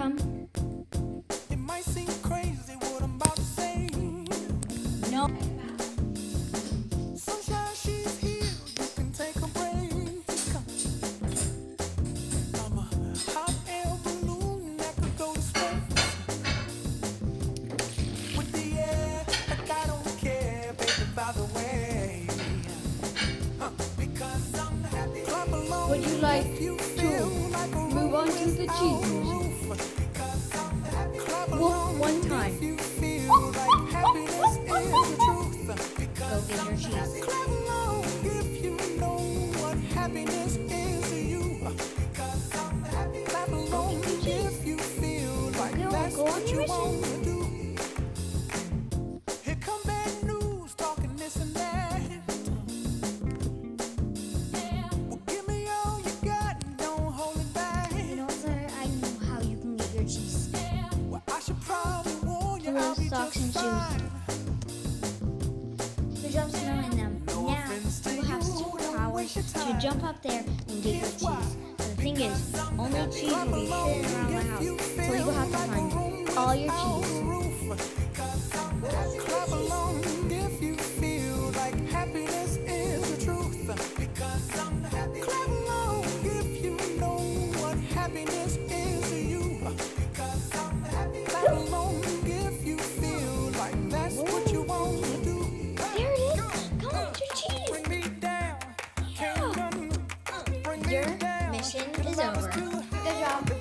come? It might seem crazy what I'm about to say. No. Sunshine, she's here. You can take a break. I'm a hot air balloon that could go to space. With the air, like I don't care, baby, by the way. Because I'm happy. Clap along. Would you like if you to feel like a move on to the cheese mission? One time. You feel like happiness is the truth. Go get your cheese. Clap along if you know what happiness is to you. Clap along if you feel like that's go on what your you mission. want to do. Here come bad news, talking this and that. Well, give me all you got and don't hold it back. You know, sir, I know how you can get your cheese. Well, I should probably warn you, Little I'll be socks just and shoes. fine. Good job smelling them. No Now offense to you have you, don't superpowers waste your to time. jump up there and get your Here's why. cheese. But the thing is, only cheese will be sitting around the house, so you will have to find all your cheese. Clap along if you feel like happiness is the truth. Clap along if you know what happiness is to you. Clap along if you feel like that's what you want to do. There it is. Come on, your cheese. Bring me down, can't none bring me Your down. mission is over. Good job.